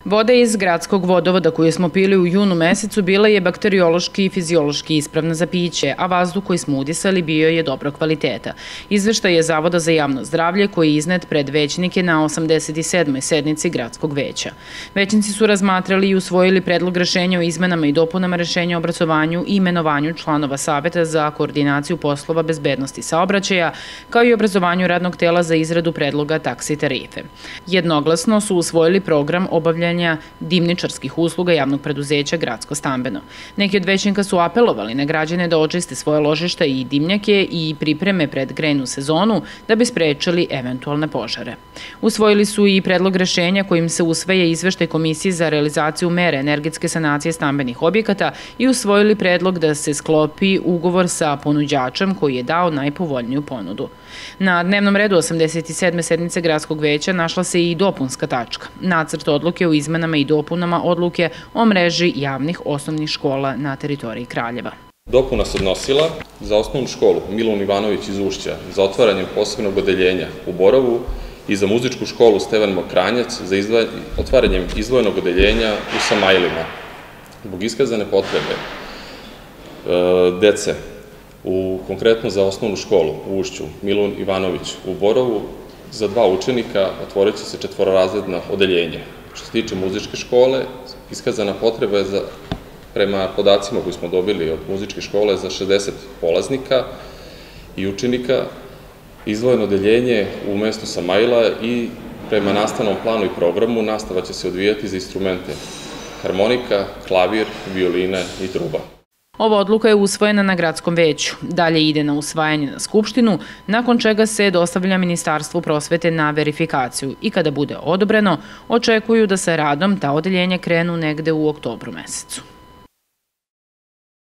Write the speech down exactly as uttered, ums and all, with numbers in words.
Voda iz gradskog vodovoda koju smo pili u junu mesecu bila je bakteriološki i fiziološki ispravna za piće, a vazduh koji smo udisali bio je dobrog kvaliteta. Izveštaj je Zavoda za javno zdravlje koji je iznet pred većnike na osamdeset sedmoj sednici gradskog veća. Većnici su razmatrali i usvojili predlog rešenja o izmenama i dopunama rešenja o obrazovanju i imenovanju članova Saveta za koordinaciju poslova bezbednosti saobraćaja, kao i obrazovanju radnog tela za izradu predloga taksi tarife. Jednoglasno su usvojili program obavljanja dimničarskih usluga javnog preduzeća Gradsko stambeno. Neki od većnika su apelovali na građane da očiste svoje ložišta i dimnjake i pripreme pred grejnu sezonu da bi sprečili eventualne požare. Usvojili su i predlog rešenja kojim se usvaja izveštaj Komisije za realizaciju mere energetske sanacije stambenih objekata i usvojili predlog da se sklopi ugovor sa ponuđačem koji je dao najpovoljniju ponudu. Na dnevnom redu osamdeset sedme sednice Gradskog veća našla se i dopunska tačka, nacrt odluke o izmenama i dopunama odluke o mreži javnih osnovnih škola na teritoriji Kraljeva. Dopuna se odnosila za osnovnu školu Milan Ivanović iz Ušća za otvaranjem posebnog odeljenja u Borovu i za muzičku školu Stevan Mokranjac za otvaranjem izdvojenog odeljenja u Samajlima. Zbog iskazane potrebe dece, konkretno za osnovnu školu u Ušću Milan Ivanović u Borovu, za dva učenika otvorit će se četvororazredno odeljenje. Što se tiče muzičke škole, iskazana potreba je prema podacima koji smo dobili od muzičke škole za šezdeset polaznika i učenika, izdvojeno odeljenje u mestu Samajla i prema nastavnom planu i programu nastava će se odvijati za instrumente harmonika, klavir, violina i truba. Ova odluka je usvojena na Gradskom veću. Dalje ide na usvajanje na Skupštinu, nakon čega se dostavlja Ministarstvu prosvete na verifikaciju i kada bude odobreno, očekuju da sa radom ta odeljenja krenu negde u oktobru mesecu.